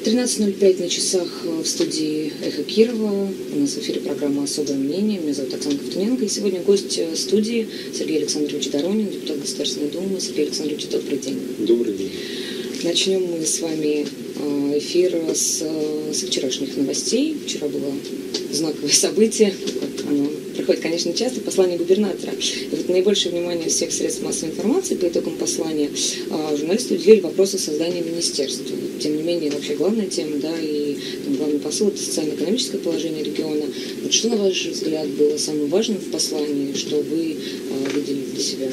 13:05 на часах в студии «Эхо Кирова». У нас в эфире программа «Особое мнение». Меня зовут Оксана Ковтуненко. И сегодня гость студии Сергей Александрович Доронин, депутат Государственной Думы. Сергей Александрович, добрый день. Добрый день. Начнем мы с вами эфир со вчерашних новостей. Вчера было знаковое событие. Оно проходит, конечно, часто. Послание губернатора. И вот наибольшее внимание всех средств массовой информации по итогам послания журналисты уделили вопросу создания министерства. Тем не менее, вообще главная тема, да, и главный посыл — это социально-экономическое положение региона. Вот что, на ваш взгляд, было самым важным в послании, что вы выделили для себя?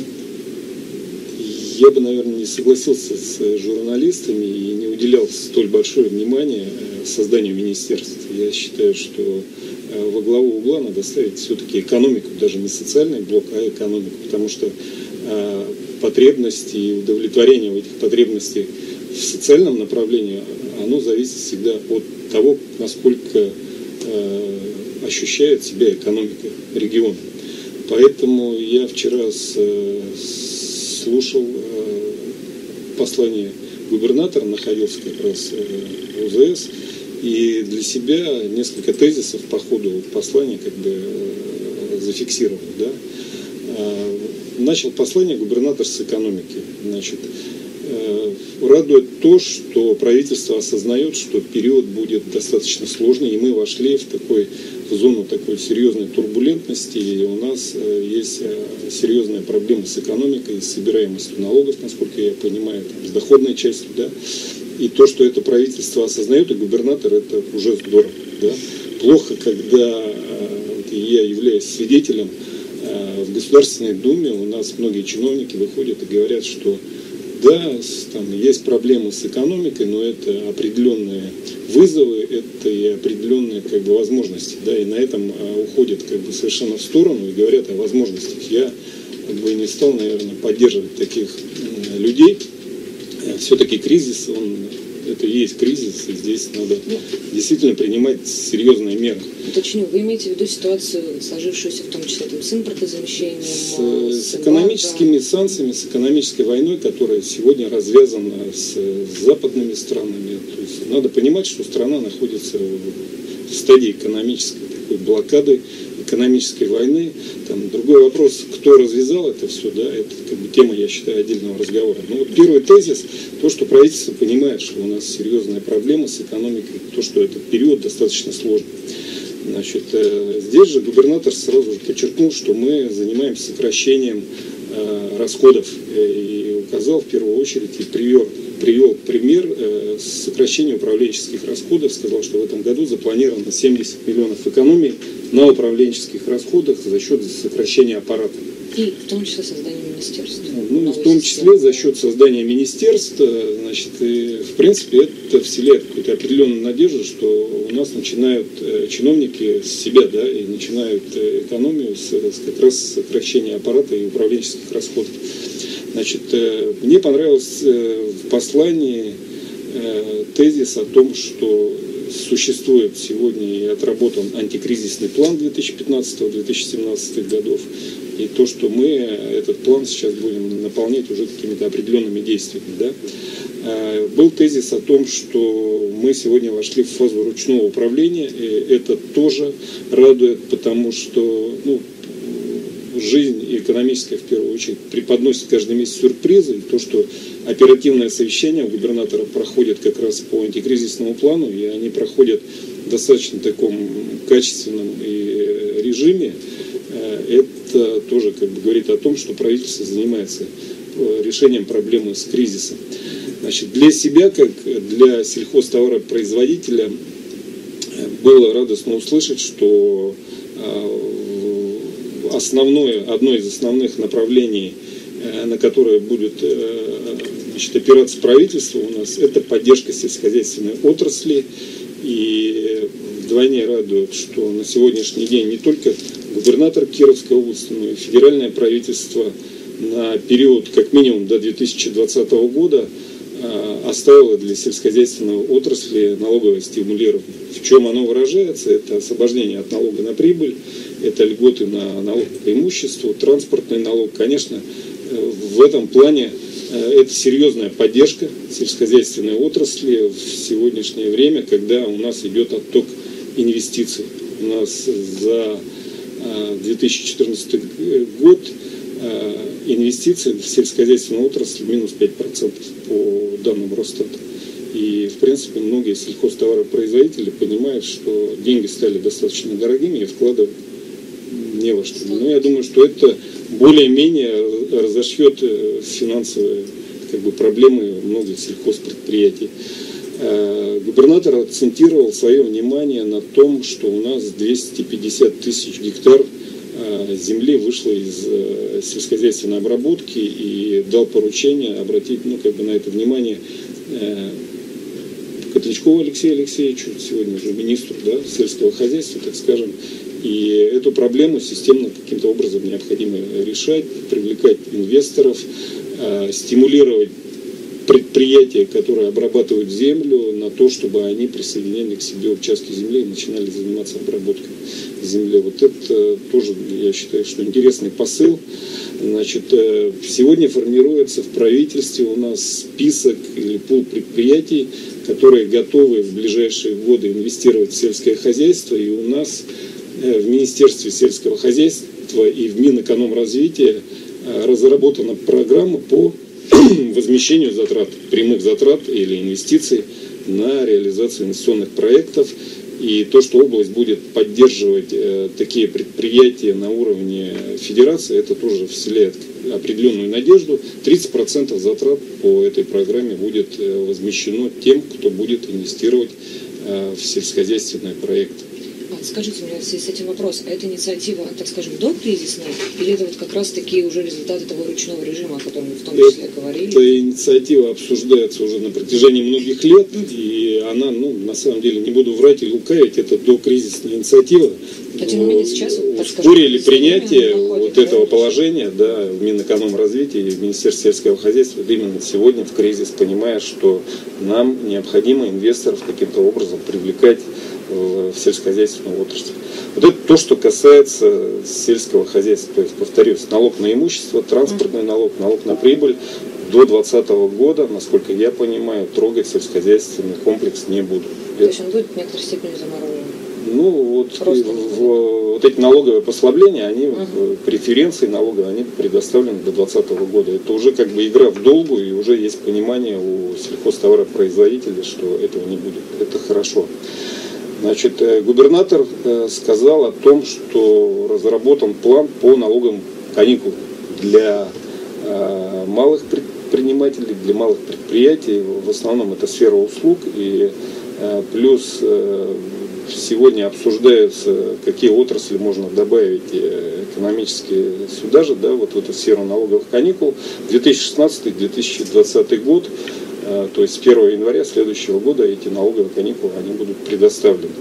Я бы, наверное, не согласился с журналистами и не уделял столь большое внимание созданию министерства. Я считаю, что во главу угла надо ставить все-таки экономику, даже не социальный блок, а экономику, потому что потребности и удовлетворение этих потребностей в социальном направлении, оно зависит всегда от того, насколько ощущает себя экономика региона. Поэтому я вчера слушал послание губернатора, находился как раз в УЗС, и для себя несколько тезисов по ходу послания как бы зафиксировал. Да? Начал послание губернатор с экономики. Значит, радует то, что правительство осознает, что период будет достаточно сложный, и мы вошли в зону такой серьезной турбулентности, и у нас есть серьезная проблема с экономикой, с собираемостью налогов, насколько я понимаю, с доходной частью, да. И то, что это правительство осознает, и губернатор, это уже здорово. Да? Плохо, когда я являюсь свидетелем, в Государственной Думе у нас многие чиновники выходят и говорят, что да, там есть проблемы с экономикой, но это определенные вызовы, это и определенные как бы возможности, да, и на этом уходят как бы совершенно в сторону и говорят о возможностях. Я как бы не стал, наверное, поддерживать таких людей. Все-таки кризис, это и есть кризис, и здесь надо действительно принимать серьезные меры. Уточню, вы имеете в виду ситуацию, сложившуюся в том числе с импортозамещением? С экономическими санкциями, с экономической войной, которая сегодня развязана с западными странами. То есть надо понимать, что страна находится в стадии экономической такой блокады, экономической войны. Там другой вопрос, кто развязал это все, да, это как бы тема, я считаю, отдельного разговора. Но вот первый тезис, то, что правительство понимает, что у нас серьезная проблема с экономикой, то, что этот период достаточно сложный. Значит, здесь же губернатор сразу же подчеркнул, что мы занимаемся сокращением расходов и указал в первую очередь и привел пример сокращения управленческих расходов, сказал, что в этом году запланировано 70 миллионов экономий на управленческих расходах за счет сокращения аппарата. И в том числе создание министерства. Ну, в том числе за счет создания министерства, значит, и, в принципе, это вселяет какую-то определенную надежду, что у нас начинают чиновники с себя, да, и начинают экономию как раз сокращения аппарата и управленческих расходов. Значит, мне понравился в послании тезис о том, что существует сегодня и отработан антикризисный план 2015-2017 годов, и то, что мы этот план сейчас будем наполнять уже какими-то определенными действиями. Да? Был тезис о том, что мы сегодня вошли в фазу ручного управления, и это тоже радует, потому что жизнь экономическая, в первую очередь, преподносит каждый месяц сюрпризы. И то, что оперативное совещание у губернатора проходит как раз по антикризисному плану, и они проходят в достаточно таком качественном режиме, это тоже как бы говорит о том, что правительство занимается решением проблемы с кризисом. Значит, для себя, как для сельхозтоваропроизводителя, было радостно услышать, что одно из основных направлений, на которое будет опираться правительство у нас, это поддержка сельскохозяйственной отрасли. И вдвойне радует, что на сегодняшний день не только губернатор Кировской области, но и федеральное правительство на период как минимум до 2020 года оставило для сельскохозяйственной отрасли налоговое стимулирование. В чем оно выражается? Это освобождение от налога на прибыль, это льготы на налог по имуществу, транспортный налог. Конечно, в этом плане Это серьезная поддержка сельскохозяйственной отрасли в сегодняшнее время, когда у нас идет отток инвестиций. У нас за 2014 год инвестиции в сельскохозяйственную отрасль минус 5% по данным Росстата. И, в принципе, многие сельхозтоваропроизводители понимают, что деньги стали достаточно дорогими и вкладывать не во что. Но я думаю, что это более-менее разошьет финансовые проблемы многих сельхозпредприятий. Губернатор акцентировал свое внимание на том, что у нас 250 тысяч гектар земли вышло из сельскохозяйственной обработки и дал поручение обратить на это внимание Котлячкову Алексею Алексеевичу, сегодня уже министру сельского хозяйства, так скажем. И эту проблему системно каким-то образом необходимо решать, привлекать инвесторов, стимулировать предприятия, которые обрабатывают землю, на то, чтобы они присоединяли к себе участки земли и начинали заниматься обработкой земли. Вот это тоже, я считаю, что интересный посыл. Значит, сегодня формируется в правительстве у нас список или пул предприятий, которые готовы в ближайшие годы инвестировать в сельское хозяйство. И у нас в Министерстве сельского хозяйства и в Минэкономразвития разработана программа по возмещению затрат, прямых затрат или инвестиций на реализацию инвестиционных проектов. И то, что область будет поддерживать такие предприятия на уровне федерации, это тоже вселяет определенную надежду. 30% затрат по этой программе будет возмещено тем, кто будет инвестировать в сельскохозяйственные проекты. Скажите мне в связи с этим вопрос, а эта инициатива, так скажем, докризисная, или это вот как раз таки уже результаты того ручного режима, о котором мы в том числе говорили? Эта инициатива обсуждается уже на протяжении многих лет, и она, на самом деле, не буду врать и лукавить, это докризисная инициатива. Ускорили принятие вот этого положения в Минэкономразвитии и в Министерстве сельского хозяйства именно сегодня в кризис, понимая, что нам необходимо инвесторов каким-то образом привлекать в сельскохозяйственную отрасль. Вот это то, что касается сельского хозяйства. То есть, повторюсь, налог на имущество, транспортный налог, налог на прибыль до 2020 года, насколько я понимаю, трогать сельскохозяйственный комплекс не будут. То есть он будет в некоторой степени заморожен? Вот эти налоговые послабления, они, преференции налоговые, они предоставлены до 2020 года. Это уже игра в долгую, и уже есть понимание у сельхозтоваропроизводителей, что этого не будет. Это хорошо. Значит, губернатор сказал о том, что разработан план по налоговым каникулам для малых предпринимателей, для малых предприятий. В основном это сфера услуг. И плюс сегодня обсуждаются, какие отрасли можно добавить экономически сюда же, вот в эту сферу налоговых каникул. 2016-2020 год. То есть с 1 января следующего года эти налоговые каникулы они будут предоставлены.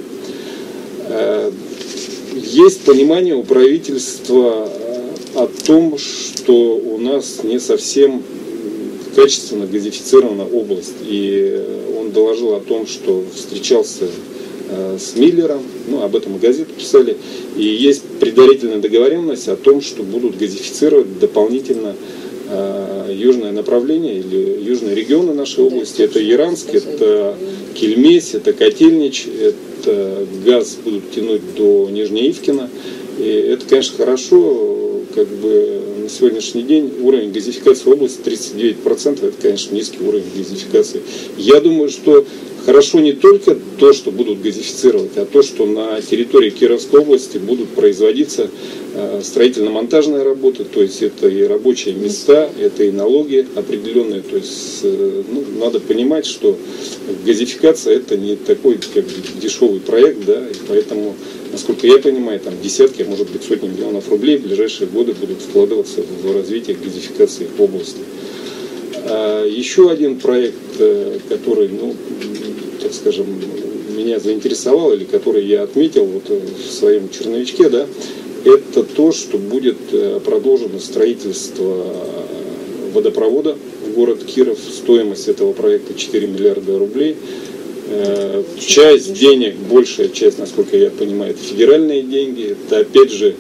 Есть понимание у правительства о том, что у нас не совсем качественно газифицирована область. И он доложил о том, что встречался с Миллером, об этом и газеты писали. И есть предварительная договоренность о том, что будут газифицировать дополнительно южное направление или южные регионы нашей области. Это Яранск, это Кельмесь, это Котельнич, это газ будут тянуть до Нижнеивкина. И это, конечно, хорошо. На сегодняшний день уровень газификации области 39%. Это, конечно, низкий уровень газификации. Я думаю, что хорошо не только то, что будут газифицировать, а то, что на территории Кировской области будут производиться строительно-монтажные работы, то есть это и рабочие места, это и налоги определенные. То есть надо понимать, что газификация это не такой дешевый проект, и поэтому, насколько я понимаю, там десятки, может быть, сотни миллионов рублей в ближайшие годы будут вкладываться в развитие газификации области. Еще один проект, который, так скажем, меня заинтересовал, или который я отметил в своем черновичке, это то, что будет продолжено строительство водопровода в город Киров. Стоимость этого проекта 4 миллиарда рублей. Часть денег, большая часть, насколько я понимаю, это федеральные деньги. Это, опять же,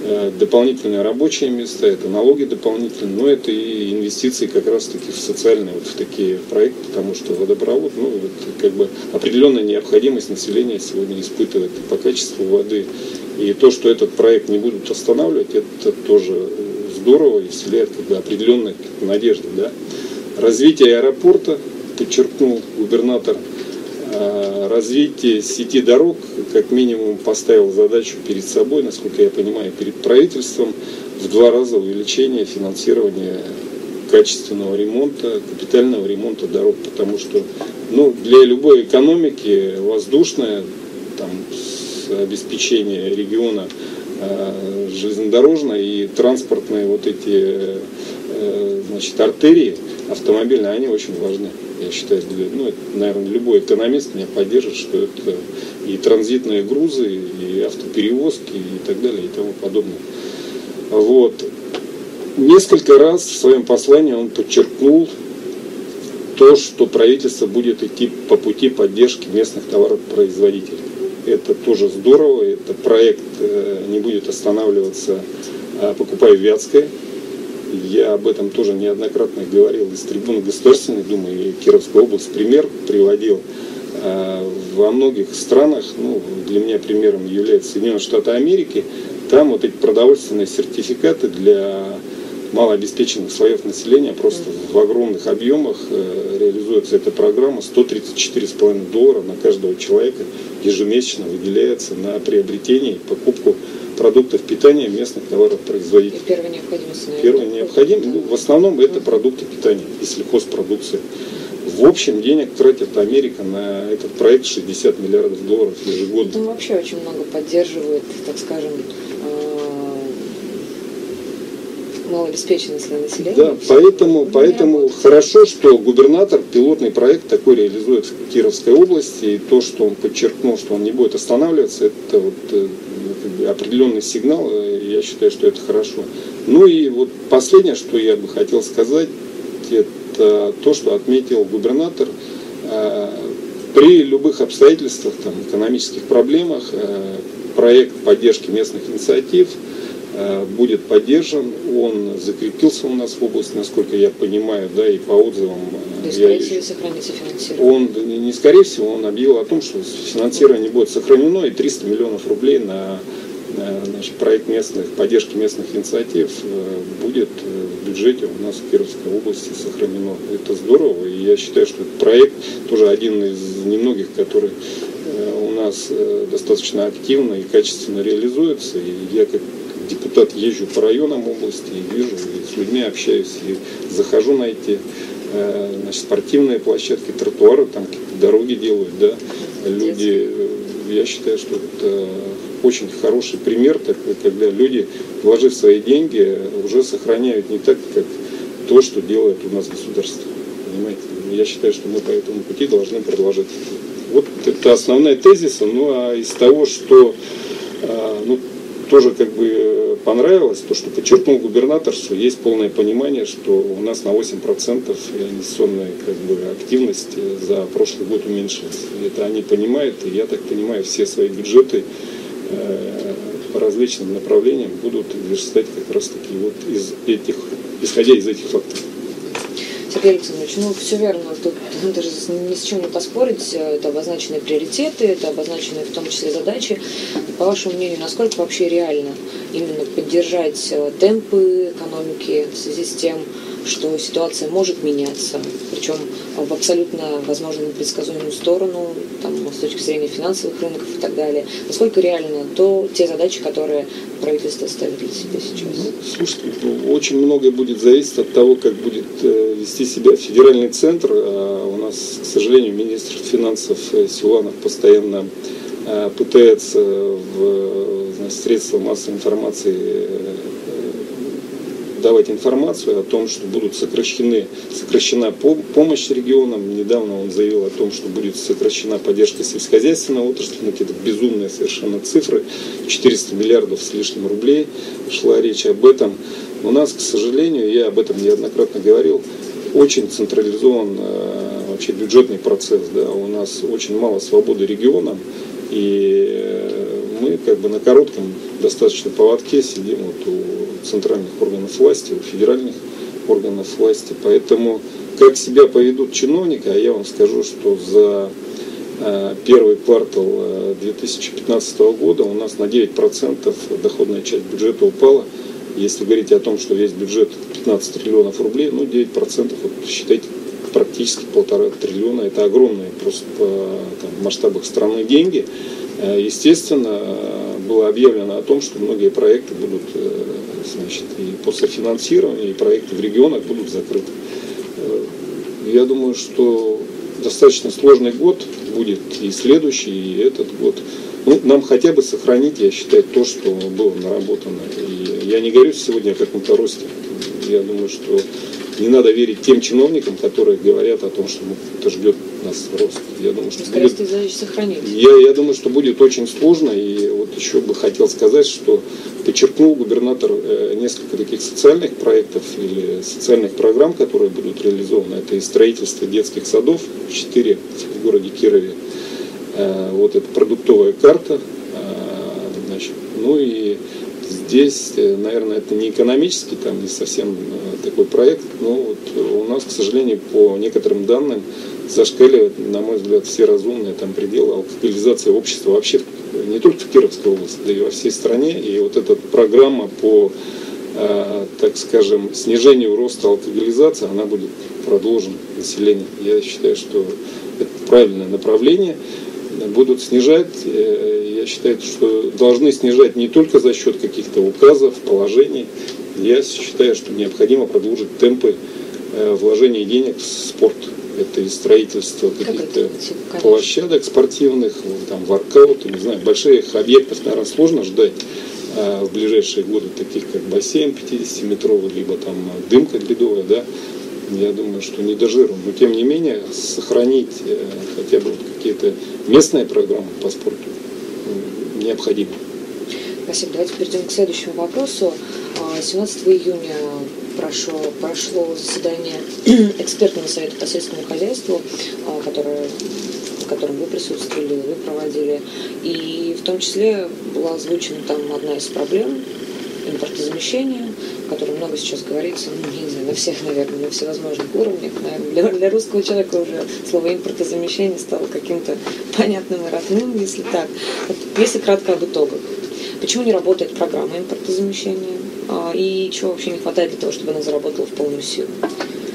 дополнительные рабочие места, это налоги дополнительные, но это и инвестиции как раз-таки в социальные, вот в такие проекты, потому что водопровод, ну, это как бы определенная необходимость населения сегодня испытывает по качеству воды. И то, что этот проект не будут останавливать, это тоже здорово и вселяет как бы определенные надежды. Да? Развитие аэропорта, подчеркнул губернатор, развитие сети дорог, как минимум, поставил задачу перед собой, насколько я понимаю, перед правительством, в 2 раза увеличение финансирования качественного ремонта, капитального ремонта дорог, потому что ну, для любой экономики воздушная, там, обеспечение региона железнодорожной и транспортные вот эти значит, артерии автомобильные, они очень важны. Я считаю, ну, это, наверное, любой экономист меня поддержит, что это и транзитные грузы, и автоперевозки, и так далее, и тому подобное. Вот. Несколько раз в своем послании он подчеркнул то, что правительство будет идти по пути поддержки местных товаропроизводителей. Это тоже здорово, это проект не будет останавливаться, покупая Вятское. Я об этом тоже неоднократно говорил из трибуны Государственной Думы, и Кировская область пример приводил. Во многих странах, ну, для меня примером являются Соединенные Штаты Америки, там вот эти продовольственные сертификаты для малообеспеченных слоев населения просто в огромных объемах реализуется эта программа. $134,5 на каждого человека ежемесячно выделяется на приобретение и покупку продуктов питания местных товаропроизводителей. И первая необходимость. Первая необходимость. Ну, в основном это продукты питания и сельхозпродукция. В общем, денег тратит Америка на этот проект $60 миллиардов ежегодно. Там вообще очень много поддерживает, так скажем, малообеспеченное население. Да, поэтому хорошо, что губернатор пилотный проект такой реализует в Кировской области, и то, что он подчеркнул, что он не будет останавливаться, это вот определенный сигнал, я считаю, что это хорошо. Ну и вот последнее, что я бы хотел сказать, это то, что отметил губернатор. При любых обстоятельствах, там, экономических проблемах, проект поддержки местных инициатив будет поддержан. Он закрепился у нас в области, насколько я понимаю, да, и по отзывам. То есть, скорее всего, сохранится финансирование. Он, не скорее всего, он объявил о том, что финансирование будет сохранено, и 300 миллионов рублей на значит, проект поддержки местных инициатив будет в бюджете у нас в Кировской области сохранено. Это здорово, и я считаю, что этот проект тоже один из немногих, который у нас достаточно активно и качественно реализуется. И я как депутат езжу по районам области и вижу, и с людьми общаюсь, и захожу на эти значит, спортивные площадки, тротуары, там какие-то дороги делают, да, люди, я считаю, что это очень хороший пример такой, когда люди, вложив свои деньги, уже сохраняют не так, как то, что делает у нас государство. Понимаете? Я считаю, что мы по этому пути должны продолжать. Вот это основная тезиса. Ну а из того, что ну, тоже как бы понравилось, то, что подчеркнул губернатор, что есть полное понимание, что у нас на 8% инвестиционная как бы активность за прошлый год уменьшилась. Это они понимают, и я так понимаю, все свои бюджеты по различным направлениям будут верстать как раз таки вот исходя из этих факторов. Сергей Александрович, ну все верно, тут даже ни с чем не поспорить, это обозначенные приоритеты, это обозначенные в том числе задачи. По вашему мнению, насколько вообще реально именно поддержать темпы экономики в связи с тем, что ситуация может меняться, причем в абсолютно, возможно, непредсказуемую сторону, там, с точки зрения финансовых рынков и так далее. Насколько реально те задачи, которые правительство ставит для себя сейчас? Ну, слушайте, очень многое будет зависеть от того, как будет вести себя федеральный центр. У нас, к сожалению, министр финансов Силуанов постоянно пытается в средства массовой информации давать информацию о том, что будут сокращена помощь регионам. Недавно он заявил о том, что будет сокращена поддержка сельскохозяйственной отрасли, какие-то безумные совершенно цифры, 400 миллиардов с лишним рублей шла речь об этом. У нас, к сожалению, я об этом неоднократно говорил, очень централизован вообще бюджетный процесс. Да. У нас очень мало свободы регионам, и мы как бы на коротком достаточно поводке сидим вот у центральных органов власти, у федеральных органов власти. Поэтому как себя поведут чиновники, а я вам скажу, что за первый квартал 2015 года у нас на 9% доходная часть бюджета упала. Если говорить о том, что весь бюджет 15 триллионов рублей, ну 9%, вот, считайте, практически 1,5 триллиона. Это огромные просто в масштабах страны деньги. Естественно, было объявлено о том, что многие проекты будут, значит, и после финансирования, и проекты в регионах будут закрыты. Я думаю, что достаточно сложный год будет и следующий, и этот год. Ну, нам хотя бы сохранить, я считаю, то, что было наработано. И я не говорю сегодня о каком-то росте. Я думаю, что не надо верить тем чиновникам, которые говорят о том, что это ждет нас рост. Я думаю, что будет, сохранить. Я думаю, что будет очень сложно. И вот еще бы хотел сказать, что подчеркнул губернатор несколько таких социальных проектов или социальных программ, которые будут реализованы. Это и строительство детских садов, 4 в городе Кирове. Вот это продуктовая карта. Значит, ну и здесь, наверное, это не экономический, там не совсем такой проект, но вот у нас, к сожалению, по некоторым данным зашкаливает, на мой взгляд, все разумные там пределы алкоголизации общества вообще не только в Кировской области, да и во всей стране. И вот эта программа по, так скажем, снижению роста алкоголизации, она будет продолжена населению. Я считаю, что это правильное направление. Будут снижать, я считаю, что должны снижать не только за счет каких-то указов, положений. Я считаю, что необходимо продолжить темпы вложения денег в спорт. Это и строительство каких-то площадок спортивных, там, воркаут, не знаю, больших объектов, наверное, сложно ждать в ближайшие годы, таких как бассейн 50-метровый, либо там дымка ледовая, да. Я думаю, что не дожируем. Но тем не менее, сохранить хотя бы вот какие-то местные программы по спорту необходимо. Спасибо. Давайте перейдем к следующему вопросу. 17 июня прошло заседание экспертного совета по сельскому хозяйству, в котором вы присутствовали, вы проводили. И в том числе была озвучена там одна из проблем – импортозамещения, о котором много сейчас говорится, ну, не знаю, на всех, наверное, на всевозможных уровнях. Наверное, для русского человека уже слово импортозамещение стало каким-то понятным и родным, если так. Вот, если кратко об итогах. Почему не работает программа импортозамещения? И чего вообще не хватает для того, чтобы она заработала в полную силу? То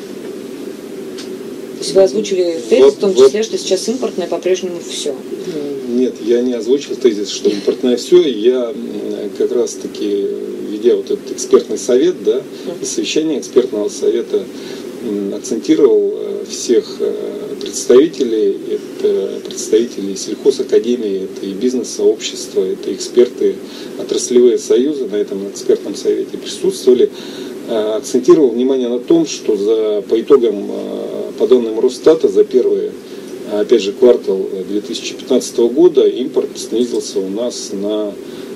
есть вы озвучили тезис, в том числе, что сейчас импортное по-прежнему все. Нет, я не озвучил тезис, что импортное все. Я как раз таки, ведя вот этот экспертный совет, да, и совещание экспертного совета, акцентировал всех представителей, это представители сельхозакадемии, это и бизнес-сообщества, это эксперты, отраслевые союзы на этом экспертном совете присутствовали, акцентировал внимание на том, что по итогам, по данным Росстата, за первый, опять же, квартал 2015 года импорт снизился у нас на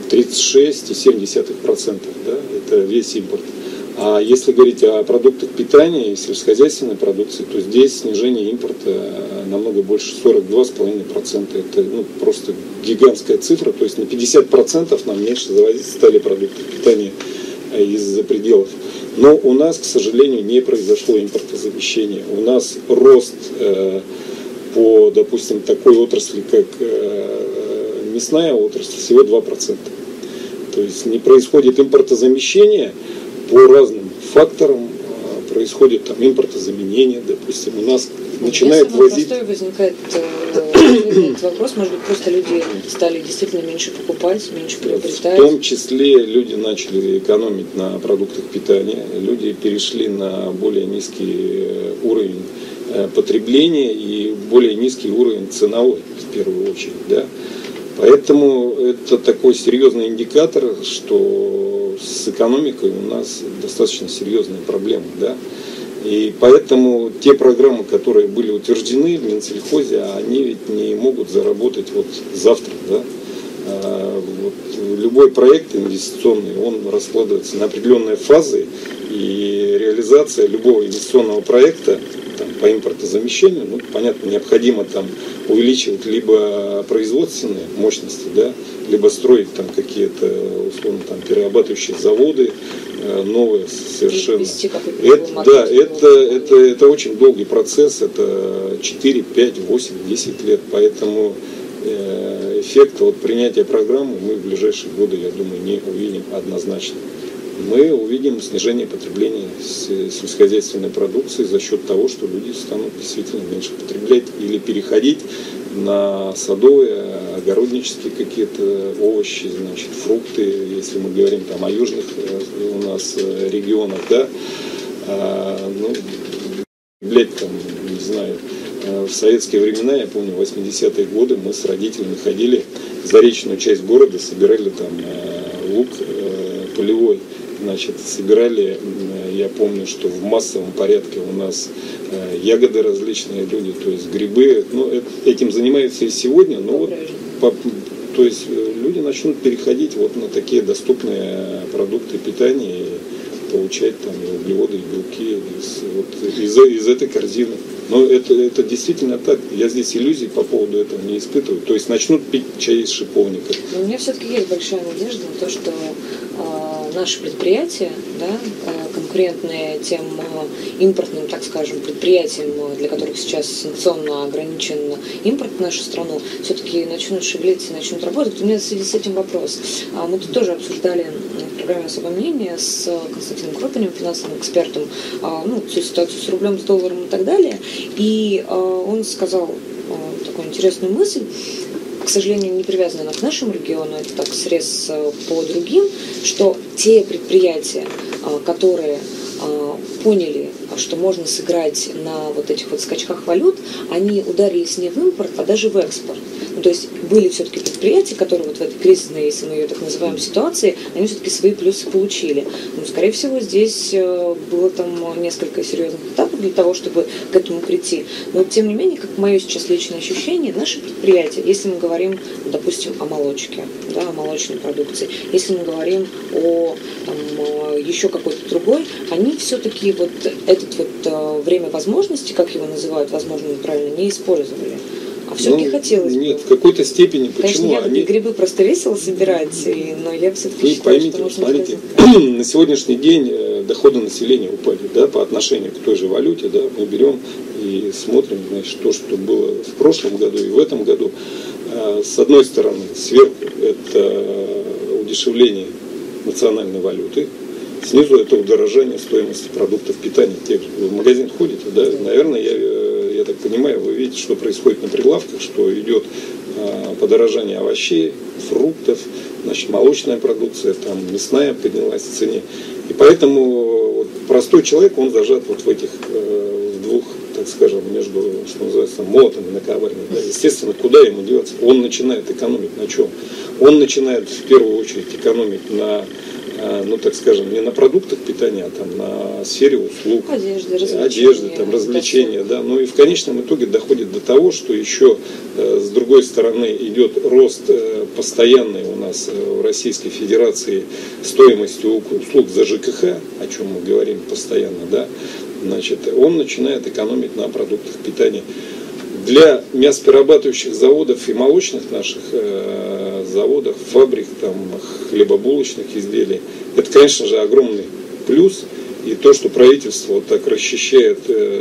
36,7%. Да? Это весь импорт. А если говорить о продуктах питания и сельскохозяйственной продукции, то здесь снижение импорта намного больше, 42,5%. Это просто гигантская цифра. То есть на 50% нам меньше завозить стали продукты питания из-за пределов. Но у нас, к сожалению, не произошло импортозамещение. У нас рост по, допустим, такой отрасли, как мясная отрасль, всего 2%. То есть не происходит импортозамещение по разным факторам, происходит там импортозаменение, допустим, у нас начинает возить... Простой возникает вопрос, может быть, просто люди стали действительно меньше покупать, меньше приобретать. В том числе люди начали экономить на продуктах питания, люди перешли на более низкий уровень потребления и более низкий уровень ценовой, в первую очередь, да. Поэтому это такой серьезный индикатор, что с экономикой у нас достаточно серьезные проблемы, да. И поэтому те программы, которые были утверждены в Минсельхозе, они ведь не могут заработать вот завтра, да. Вот любой проект инвестиционный, он раскладывается на определенные фазы, и реализация любого инвестиционного проекта там, по импортозамещению, ну, понятно, необходимо там увеличивать либо производственные мощности, да, либо строить там какие-то, условно, там, перерабатывающие заводы, новые совершенно. Это очень долгий процесс, это 4, 5, 8, 10 лет, поэтому эффект от принятия программы мы в ближайшие годы, я думаю, не увидим однозначно. Мы увидим снижение потребления сельскохозяйственной продукции за счет того, что люди станут действительно меньше потреблять или переходить на садовые, огороднические какие-то овощи, значит, фрукты, если мы говорим там о южных у нас регионах, да, там, не знаю, в советские времена, я помню, в 80-е годы мы с родителями ходили в заречную часть города, собирали там лук полевой, значит, собирали, я помню, что в массовом порядке у нас ягоды различные люди, то есть грибы, ну, этим занимаются и сегодня, но вот, то есть люди начнут переходить вот на такие доступные продукты питания и получать там и углеводы, и белки из этой корзины. Но это действительно так. Я здесь иллюзий по поводу этого не испытываю. То есть начнут пить чай из шиповника. Но у меня все-таки есть большая надежда на то, что наши предприятия, да, конкурентные тем импортным, так скажем, предприятиям, для которых сейчас санкционно ограничен импорт в нашу страну, все-таки начнут шевелиться и начнут работать. У меня в связи с этим вопрос. Мы тут тоже обсуждали в программе «Особое мнение» с Константином Кропинем, финансовым экспертом, всю ситуацию с рублем, с долларом и так далее. И он сказал такую интересную мысль, к сожалению, не привязана она к нашему региону, это так срез по другим, что те предприятия, которые поняли, что можно сыграть на вот этих вот скачках валют, они ударились не в импорт, а даже в экспорт. Ну, то есть были все-таки предприятия, которые вот в этой кризисной, если мы ее так называем, ситуации, они все-таки свои плюсы получили. Ну, скорее всего, здесь было там несколько серьезных этапов для того, чтобы к этому прийти. Но, тем не менее, как мое сейчас личное ощущение, наши предприятия, если мы говорим, допустим, о молочке, да, о молочной продукции, если мы говорим о еще какой-то другой, они все-таки вот этот вот время возможности, как его называют, возможно, неправильно, не использовали. А все-таки хотелось бы. Нет, в какой-то степени. Почему? Конечно, грибы просто весело собирать, но я все-таки считаю, поймите, что нужно смотрите, на сегодняшний день доходы населения упали, да, по отношению к той же валюте, да, мы берем и смотрим, значит, то, что было в прошлом году и в этом году. С одной стороны, сверху это удешевление национальной валюты, снизу это удорожание стоимости продуктов питания. Тех же. Вы в магазин ходите, да? Наверное, я так понимаю, вы видите, что происходит на прилавках, что идет подорожание овощей, фруктов, значит, молочная продукция, там, мясная поднялась в цене. И поэтому вот, простой человек, он зажат вот в этих двух, так скажем, между, что называется, молотом и наковальней. Да? Естественно, куда ему деваться? Он начинает экономить на чем? Он начинает в первую очередь экономить на, так скажем, не на продуктах питания, а там на сфере услуг, одежды, там, развлечения, да. Ну и в конечном итоге доходит до того, что еще с другой стороны идет рост постоянный у нас в Российской Федерации стоимости услуг за ЖКХ, о чем мы говорим постоянно, да. Значит, он начинает экономить на продуктах питания. Для мясоперерабатывающих заводов и молочных наших заводов, фабрик, там, хлебобулочных изделий, это, конечно же, огромный плюс. И то, что правительство вот так расчищает,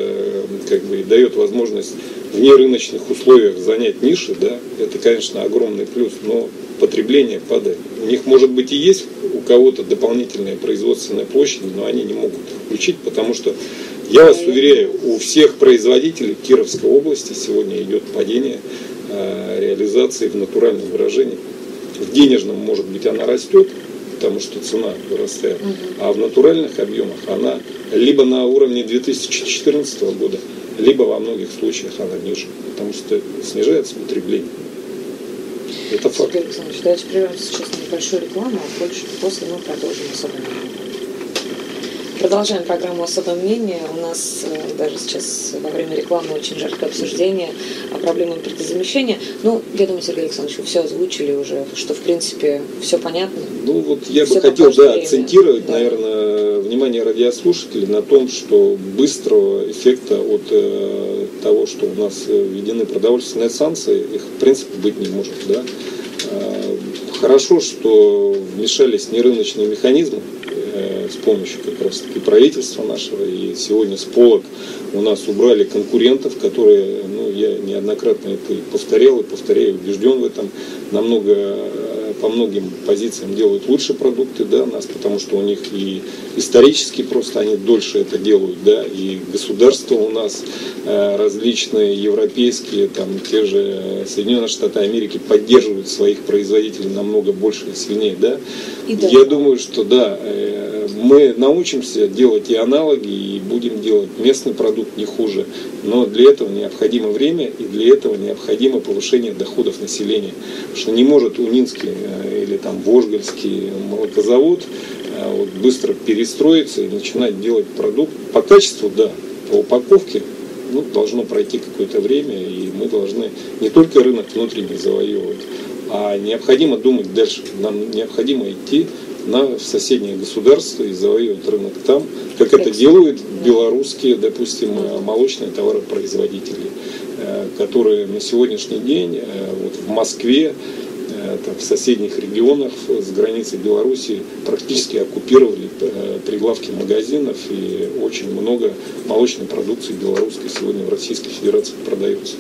и дает возможность в нерыночных условиях занять ниши, да, это, конечно, огромный плюс, но потребление падает. У них, может быть, и есть у кого-то дополнительная производственная площадь, но они не могут включить, потому что, я вас уверяю, у всех производителей Кировской области сегодня идет падение реализации в натуральном выражении. В денежном, может быть, она растет, потому что цена вырастает, а в натуральных объемах она либо на уровне 2014 года, либо во многих случаях она ниже, потому что снижается потребление. Это факт. Сергей Александрович, давайте прервемся сейчас на небольшую рекламу, а после мы продолжим особое мнение. Продолжаем программу «Особое мнение». У нас даже сейчас во время рекламы очень жаркое обсуждение о проблемах импортозамещения. Ну, я думаю, Сергей Александрович, вы все озвучили уже, что, в принципе, все понятно. Ну, вот я бы хотел, акцентировать, наверное, внимание радиослушателей на том, что быстрого эффекта от того, что у нас введены продовольственные санкции, их в принципе быть не может. Да? Хорошо, что вмешались нерыночные механизмы с помощью как раз таки правительства нашего, и сегодня с полок у нас убрали конкурентов, которые, я неоднократно это и повторял, и повторяю, убежден в этом, по многим позициям делают лучше продукты, да, нас, потому что у них и исторически просто они дольше это делают, да, и государства у нас различные европейские, там, те же Соединенные Штаты Америки поддерживают своих производителей намного больше и сильнее, да. Я думаю, что да, мы научимся делать и аналоги, и будем делать местный продукт не хуже, но для этого необходимо время, и для этого необходимо повышение доходов населения, потому что не может Унинский или там Вожгольский молокозавод вот быстро перестроиться и начинать делать продукт. По качеству, да, по упаковке должно пройти какое-то время, и мы должны не только рынок внутренний завоевывать, а необходимо думать дальше. Нам необходимо идти в соседние государства и завоевывать рынок там, как это делают белорусские, допустим, молочные товаропроизводители, которые на сегодняшний день вот в Москве, в соседних регионах с границей Беларуси практически оккупировали прилавки магазинов, и очень много молочной продукции белорусской сегодня в Российской Федерации продается.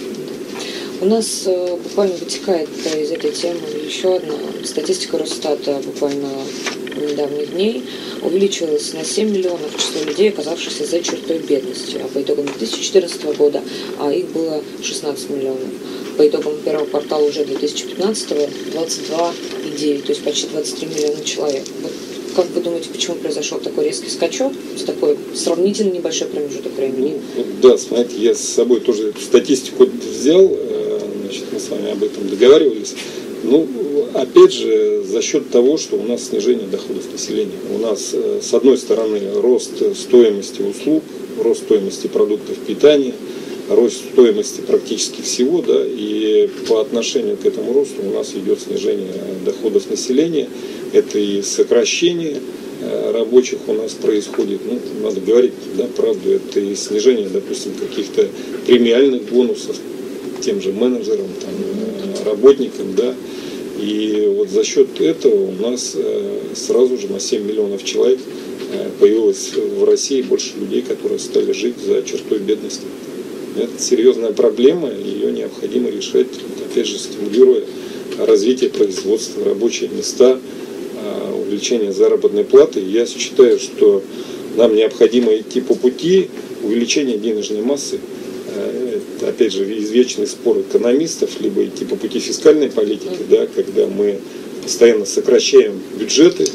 У нас буквально вытекает из этой темы еще одна статистика Росстата буквально недавних дней. Увеличилось на 7 миллионов число людей, оказавшихся за чертой бедности. А по итогам 2014 года их было 16 миллионов. По итогам первого квартала уже 2015-го 22,9, то есть почти 23 миллиона человек. Вот как вы думаете, почему произошел такой резкий скачок с такой сравнительно небольшой промежуток времени? Да, смотрите, я с собой тоже эту статистику взял, мы с вами об этом договаривались. Опять же, за счет того, что у нас снижение доходов населения. У нас, с одной стороны, рост стоимости услуг, рост стоимости продуктов питания, рост стоимости практически всего, да, и по отношению к этому росту у нас идет снижение доходов населения. Это и сокращение рабочих у нас происходит, надо говорить, да, правду, это и снижение, допустим, каких-то премиальных бонусов тем же менеджерам, работникам, да, и вот за счет этого у нас сразу же на 7 миллионов человек появилось в России больше людей, которые стали жить за чертой бедности. Это серьезная проблема, ее необходимо решать, опять же, стимулируя развитие производства, рабочие места, увеличение заработной платы. Я считаю, что нам необходимо идти по пути увеличения денежной массы. Это, опять же, извечный спор экономистов, либо идти по пути фискальной политики, да, когда мы постоянно сокращаем бюджеты,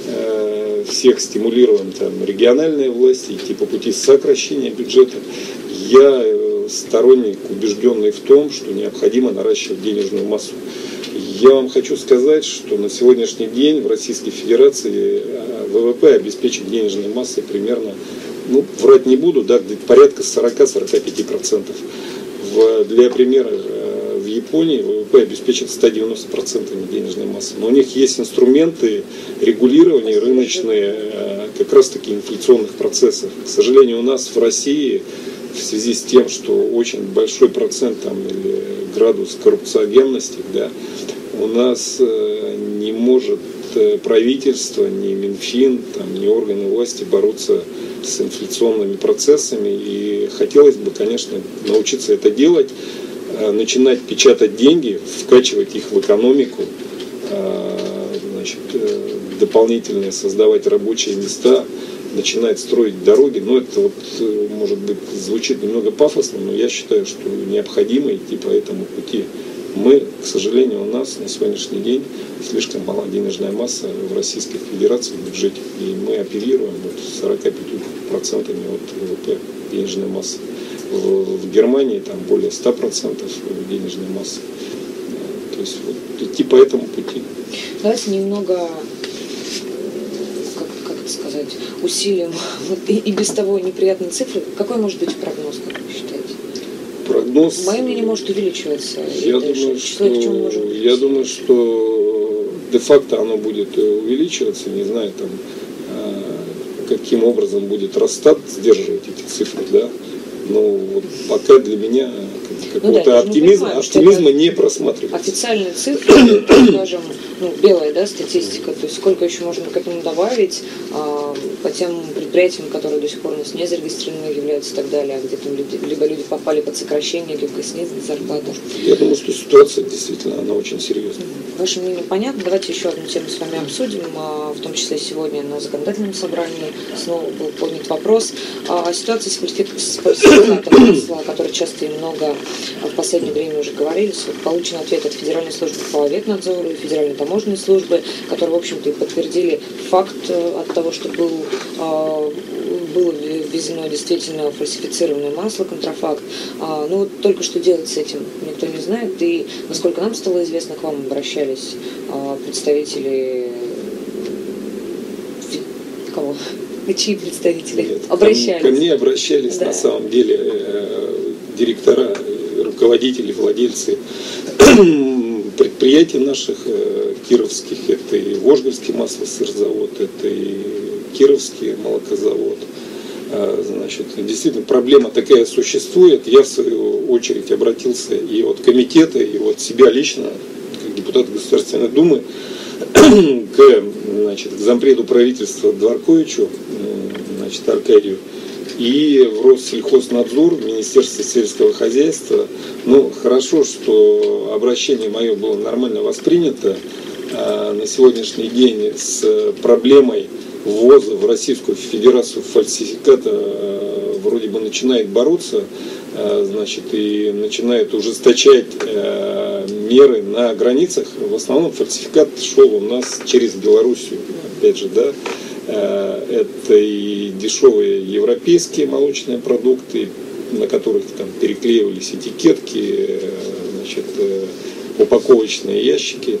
всех стимулируем региональные власти, идти по пути сокращения бюджета. Я сторонник, убежденный в том, что необходимо наращивать денежную массу. Я вам хочу сказать, что на сегодняшний день в Российской Федерации ВВП обеспечит денежной массой примерно, врать не буду, да, порядка 40-45%. Для примера, в Японии ВВП обеспечит 190% денежной массы. Но у них есть инструменты регулирования рыночные, как раз таки инфляционных процессов. К сожалению, у нас в России в связи с тем, что очень большой процент или градус коррупциогенности, да, у нас не может правительство, ни Минфин, ни органы власти бороться с инфляционными процессами. И хотелось бы, конечно, научиться это делать, начинать печатать деньги, вкачивать их в экономику, дополнительно создавать рабочие места, начинать строить дороги. Это может быть, звучит немного пафосно, но я считаю, что необходимо идти по этому пути. К сожалению, у нас на сегодняшний день слишком мала денежная масса в Российской Федерации в бюджете, и мы оперируем 45% от ВВП денежной массы. В Германии более 100% денежной массы. То есть идти по этому пути. Давайте немного, усилим и без того неприятные цифры. Какой может быть прогноз, как вы считаете? Прогноз, мое мнение, может увеличиваться. Я думаю, что де-факто оно будет увеличиваться, не знаю, каким образом будет Росстат сдерживать эти цифры, да. Но вот пока для меня какого-то оптимизма не просматривается. Официальные цифры, скажем, белая, да, статистика, то есть сколько еще можно к этому добавить по тем предприятиям, которые до сих пор у нас не зарегистрированы являются и так далее, где там либо люди попали под сокращение, либо снизили зарплату. Я думаю, что ситуация действительно, она очень серьезная. Ваше мнение понятно. Давайте еще одну тему с вами обсудим, в том числе сегодня на законодательном собрании снова был поднят вопрос о ситуации с фальсификатом масла, о которой часто и много в последнее время уже говорились. Вот получен ответ от Федеральной службы по ветнадзору и Федеральной таможенной службы, которые, в общем-то, и подтвердили факт от того, что было ввезено действительно фальсифицированное масло, контрафакт. Ну вот только что делать с этим никто не знает. И, насколько нам стало известно, к вам обращались представители... Кого? Чьи представители? Нет, обращались? Ко мне обращались, да. На самом деле директора, руководители, владельцы предприятий наших кировских. Это и Вожгольский маслосырзавод, это и Кировский молокозавод. Значит, действительно, проблема такая существует. Я, в свою очередь, обратился и от комитета, и от себя лично, как депутат Государственной Думы, к зампреду правительства Дворковичу, значит, Аркадию, и в Россельхознадзор, в Министерство сельского хозяйства. Ну, хорошо, что обращение мое было нормально воспринято. На сегодняшний день с проблемой ввоза в Российскую Федерацию фальсификата вроде бы начинает бороться, значит, и начинает ужесточать меры на границах. В основном фальсификат шел у нас через Белоруссию, опять же, да. Это и дешевые европейские молочные продукты, на которых там переклеивались этикетки, значит, упаковочные ящики.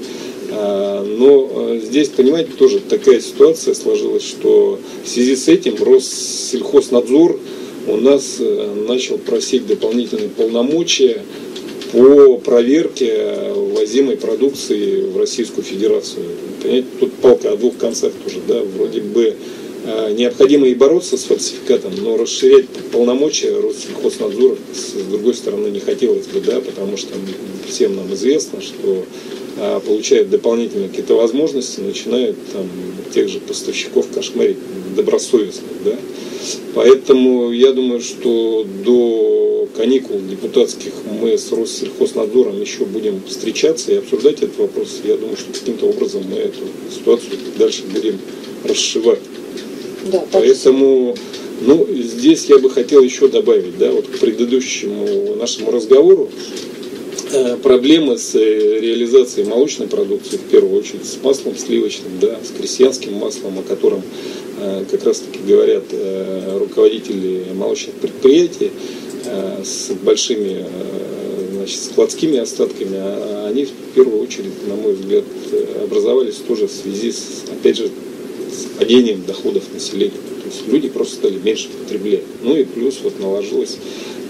Но здесь, понимаете, тоже такая ситуация сложилась, что в связи с этим Россельхознадзор у нас начал просить дополнительные полномочия по проверке ввозимой продукции в Российскую Федерацию. Понимаете, тут палка о двух концах тоже, да, вроде бы необходимо и бороться с фальсификатом, но расширять полномочия Россельхознадзора с другой стороны не хотелось бы, да, потому что всем нам известно, что получают дополнительные какие-то возможности, начинают там тех же поставщиков кошмарить добросовестных, да. Поэтому я думаю, что до каникул депутатских мы с Россельхознадзором еще будем встречаться и обсуждать этот вопрос. Я думаю, что каким-то образом мы эту ситуацию дальше будем расшивать. Да, поэтому, здесь я бы хотел еще добавить, да, вот к предыдущему нашему разговору, проблемы с реализацией молочной продукции, в первую очередь с маслом сливочным, да, с крестьянским маслом, о котором как раз таки говорят руководители молочных предприятий с большими, значит, складскими остатками, они в первую очередь, на мой взгляд, образовались тоже в связи с, опять же, с падением доходов населения. То есть люди просто стали меньше потреблять. Ну и плюс вот наложилось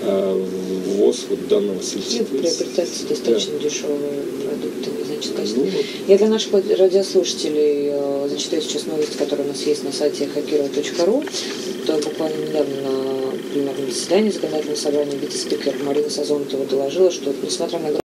ввоз вот данного сельского. Приобретаются достаточно дешевые продукты, значит, Я для наших радиослушателей зачитаю сейчас новости, которые у нас есть на сайте hakiro.ru. Буквально недавно на пленарном заседании законодательного собрания вице-спикер Марина Сазонтова доложила, что несмотря на